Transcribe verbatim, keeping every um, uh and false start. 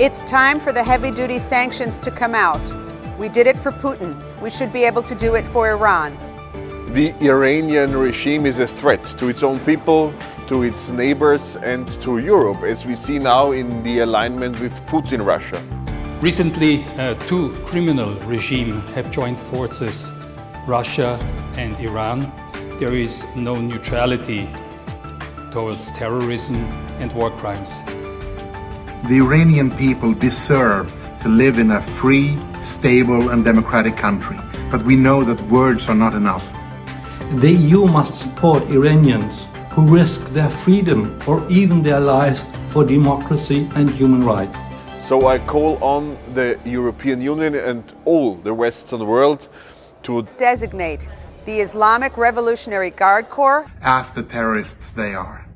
It's time for the heavy-duty sanctions to come out. We did it for Putin. We should be able to do it for Iran. The Iranian regime is a threat to its own people, to its neighbors and to Europe, as we see now in the alignment with Putin Russia. Recently, uh, two criminal regimes have joined forces, Russia and Iran. There is no neutrality towards terrorism and war crimes. The Iranian people deserve to live in a free, stable and democratic country, but we know that words are not enough. The E U must support Iranians who risk their freedom or even their lives for democracy and human rights. So I call on the European Union and all the Western world to designate the Islamic Revolutionary Guard Corps as the terrorists they are.